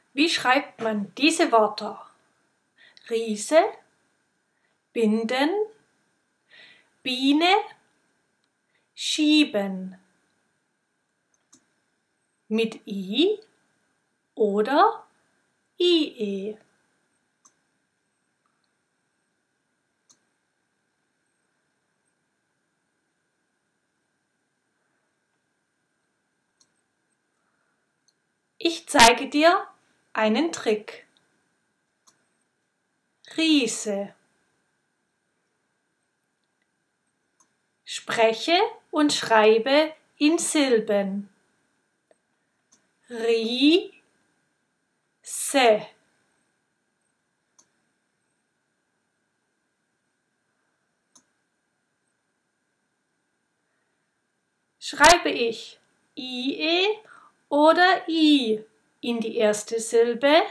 Wie schreibt man diese Wörter? Riese, binden, Biene, schieben. Mit I oder IE. Ich zeige dir einen Trick. Riese. Spreche und schreibe in Silben. Riese. Schreibe ich IE oder I in die erste Silbe?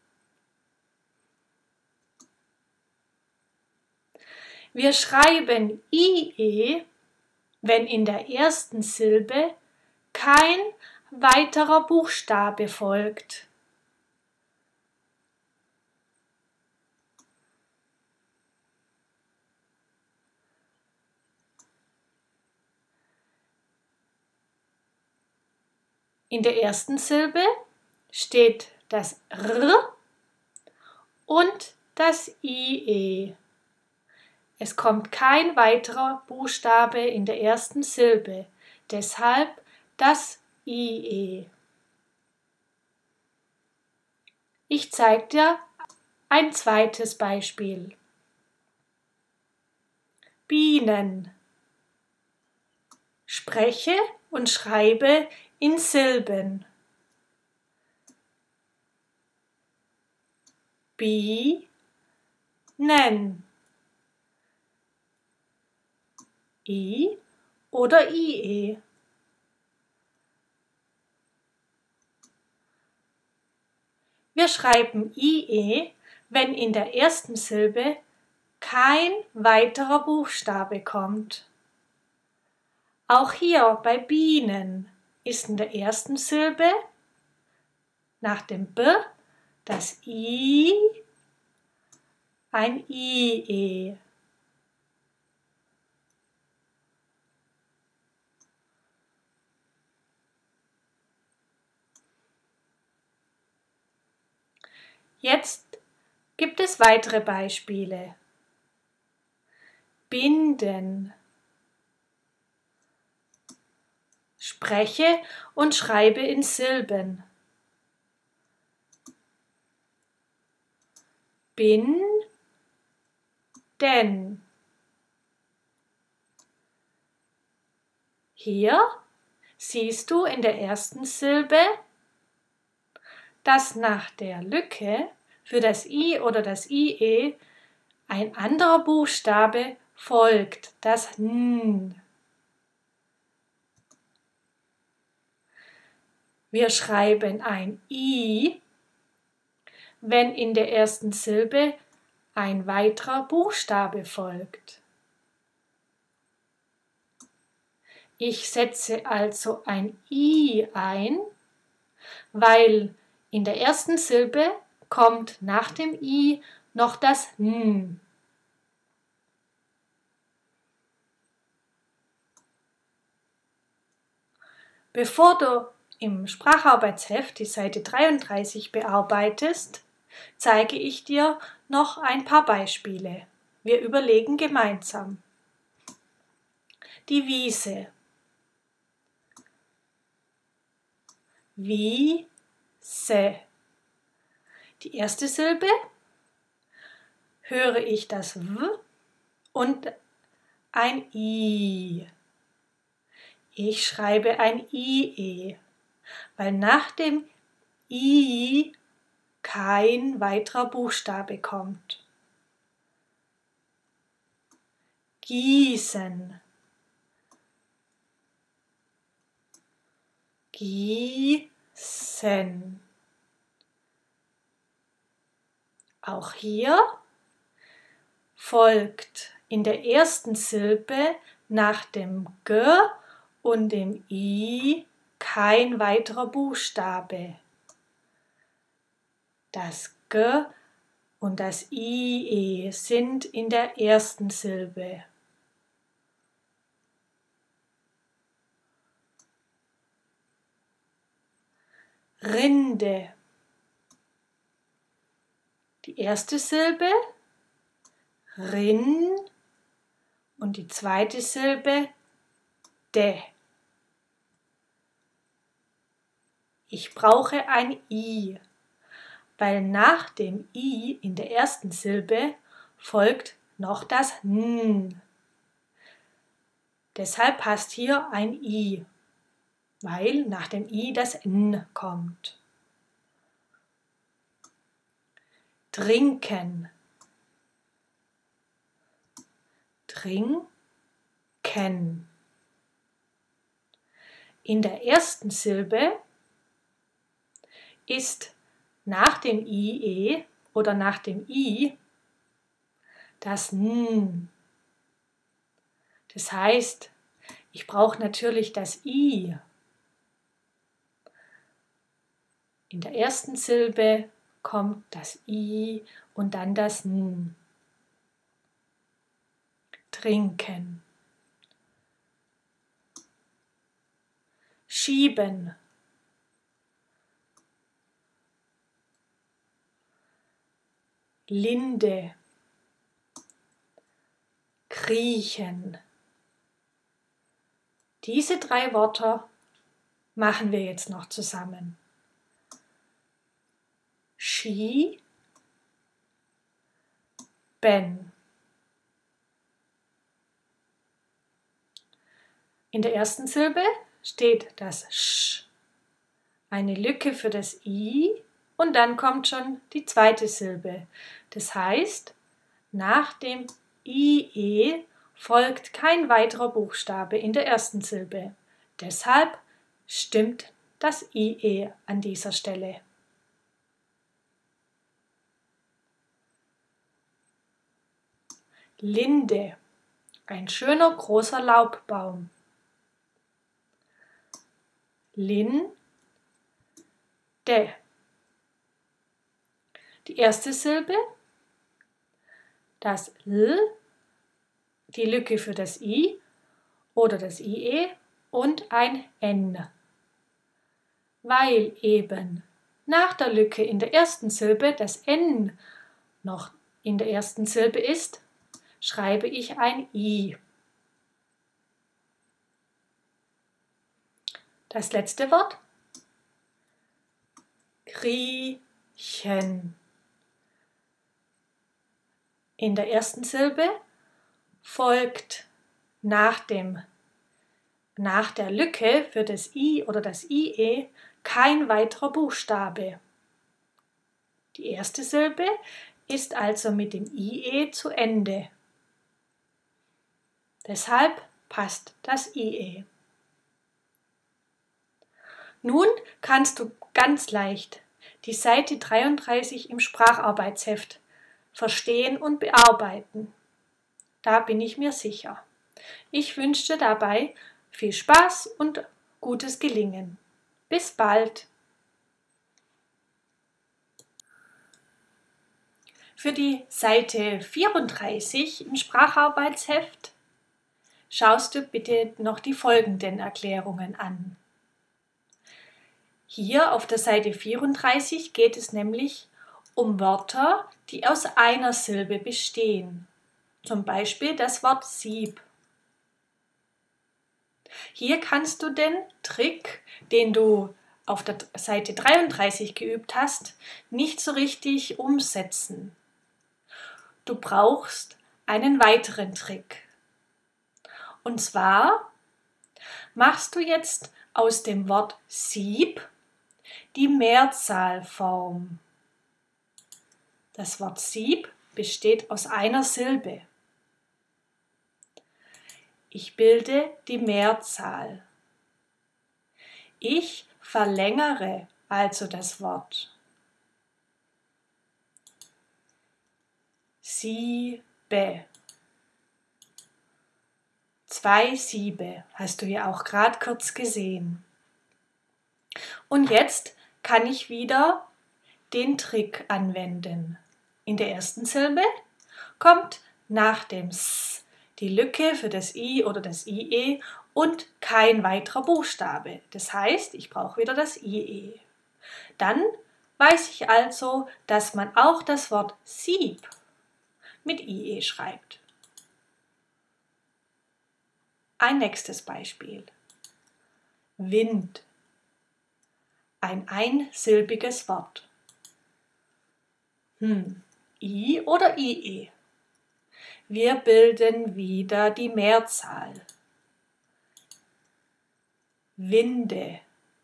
Wir schreiben IE, wenn in der ersten Silbe kein weiterer Buchstabe folgt. In der ersten Silbe steht das R und das IE. Es kommt kein weiterer Buchstabe in der ersten Silbe, deshalb das IE. Ich zeige dir ein zweites Beispiel. Bienen. Spreche und schreibe in Silben. Bienen. I oder IE. Wir schreiben IE, wenn in der ersten Silbe kein weiterer Buchstabe kommt. Auch hier bei Bienen ist in der ersten Silbe nach dem B das I ein IE. Jetzt gibt es weitere Beispiele. Binden. Spreche und schreibe in Silben. Binden. Hier siehst du in der ersten Silbe, dass nach der Lücke für das I oder das IE ein anderer Buchstabe folgt, das N. Wir schreiben ein I, wenn in der ersten Silbe ein weiterer Buchstabe folgt. Ich setze also ein I ein, weil in der ersten Silbe kommt nach dem I noch das N. Bevor du im Spracharbeitsheft die Seite 33 bearbeitest, zeige ich dir noch ein paar Beispiele. Wir überlegen gemeinsam. Die Wiese. Wiese. Die erste Silbe höre ich das W und ein I. Ich schreibe ein IE, weil nach dem I kein weiterer Buchstabe kommt. Gießen. Gießen. Auch hier folgt in der ersten Silbe nach dem G und dem I kein weiterer Buchstabe. Das G und das IE sind in der ersten Silbe. Rinde. Die erste Silbe, Rin, und die zweite Silbe, de. Ich brauche ein I, weil nach dem I in der ersten Silbe folgt noch das N. Deshalb passt hier ein I, weil nach dem I das N kommt. Trinken. Trinken. In der ersten Silbe ist nach dem IE oder nach dem I das N. Das heißt, ich brauche natürlich das I. In der ersten Silbe kommt das I und dann das N. Trinken. Schieben. Linde. Kriechen. Diese 3 Wörter machen wir jetzt noch zusammen. Schieben. In der ersten Silbe steht das Sch, eine Lücke für das I und dann kommt schon die zweite Silbe. Das heißt, nach dem IE folgt kein weiterer Buchstabe in der ersten Silbe. Deshalb stimmt das IE an dieser Stelle. Linde, ein schöner großer Laubbaum. Linde. Die erste Silbe, das L, die Lücke für das I oder das IE und ein N. Weil eben nach der Lücke in der ersten Silbe das N noch in der ersten Silbe ist, schreibe ich ein I. Das letzte Wort, kriechen. In der ersten Silbe folgt nach der Lücke für das I oder das IE kein weiterer Buchstabe. Die erste Silbe ist also mit dem IE zu Ende. Deshalb passt das IE. Nun kannst du ganz leicht die Seite 33 im Spracharbeitsheft verstehen und bearbeiten. Da bin ich mir sicher. Ich wünsche dir dabei viel Spaß und gutes Gelingen. Bis bald! Für die Seite 34 im Spracharbeitsheft schaust du bitte noch die folgenden Erklärungen an. Hier auf der Seite 34 geht es nämlich um Wörter, die aus einer Silbe bestehen. Zum Beispiel das Wort Sieb. Hier kannst du den Trick, den du auf der Seite 33 geübt hast, nicht so richtig umsetzen. Du brauchst einen weiteren Trick. Und zwar machst du jetzt aus dem Wort Sieb die Mehrzahlform. Das Wort Sieb besteht aus einer Silbe. Ich bilde die Mehrzahl. Ich verlängere also das Wort. Siebe. 2 Siebe, hast du ja auch gerade kurz gesehen. Und jetzt kann ich wieder den Trick anwenden. In der ersten Silbe kommt nach dem S die Lücke für das I oder das IE und kein weiterer Buchstabe. Das heißt, ich brauche wieder das IE. Dann weiß ich also, dass man auch das Wort Sieb mit IE schreibt. Ein nächstes Beispiel. Wind. Ein einsilbiges Wort. I oder IE? Wir bilden wieder die Mehrzahl. Winde.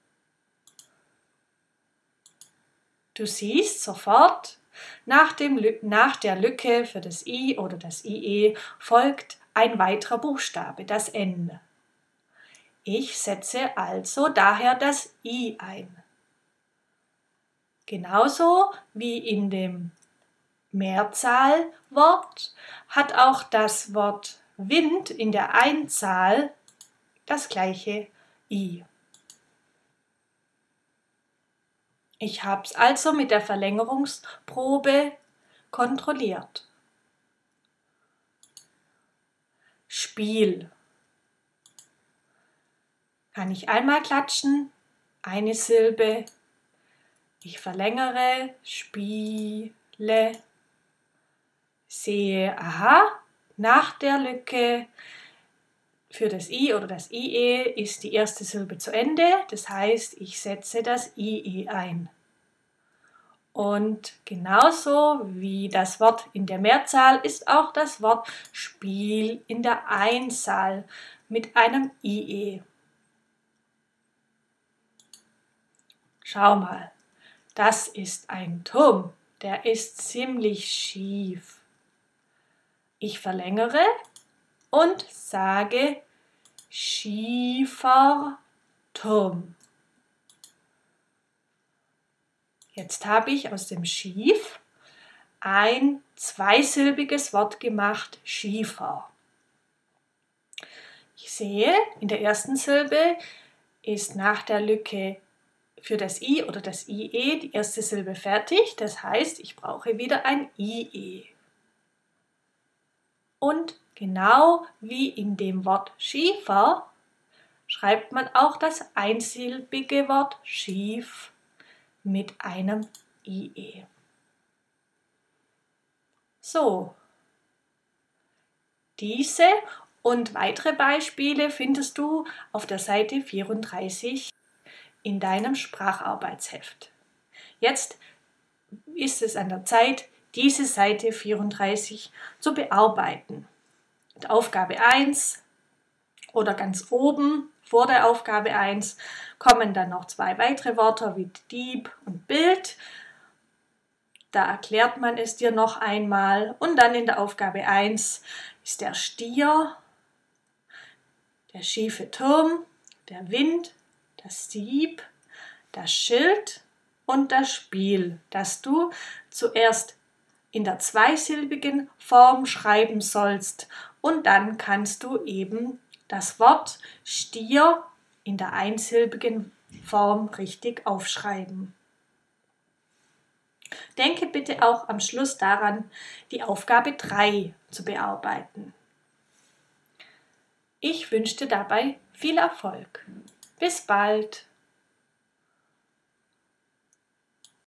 Du siehst sofort, nach der Lücke für das I oder das IE folgt ein weiterer Buchstabe, das N. Ich setze also daher das I ein. Genauso wie in dem Mehrzahlwort hat auch das Wort Wind in der Einzahl das gleiche I. Ich habe es also mit der Verlängerungsprobe kontrolliert. Spiel. Kann ich einmal klatschen, eine Silbe. Ich verlängere, spiele, sehe, aha, nach der Lücke für das I oder das IE ist die erste Silbe zu Ende. Das heißt, ich setze das IE ein. Und genauso wie das Wort in der Mehrzahl ist auch das Wort Spiel in der Einzahl mit einem IE. Schau mal, das ist ein Turm, der ist ziemlich schief. Ich verlängere und sage schiefer Turm. Jetzt habe ich aus dem Schief ein zweisilbiges Wort gemacht, schiefer. Ich sehe, in der ersten Silbe ist nach der Lücke für das I oder das IE die erste Silbe fertig. Das heißt, ich brauche wieder ein IE. Und genau wie in dem Wort Schiefer schreibt man auch das einsilbige Wort schief mit einem IE. So, diese und weitere Beispiele findest du auf der Seite 34 in deinem Spracharbeitsheft. Jetzt ist es an der Zeit, diese Seite 34 zu bearbeiten. Mit Aufgabe 1 oder ganz oben vor der Aufgabe 1 kommen dann noch zwei weitere Wörter wie Dieb und Bild. Da erklärt man es dir noch einmal. Und dann in der Aufgabe 1 ist der Stier, der schiefe Turm, der Wind, das Sieb, das Schild und das Spiel, das du zuerst in der zweisilbigen Form schreiben sollst. Und dann kannst du eben das Wort Stier in der einsilbigen Form richtig aufschreiben. Denke bitte auch am Schluss daran, die Aufgabe 3 zu bearbeiten. Ich wünsche dir dabei viel Erfolg. Bis bald!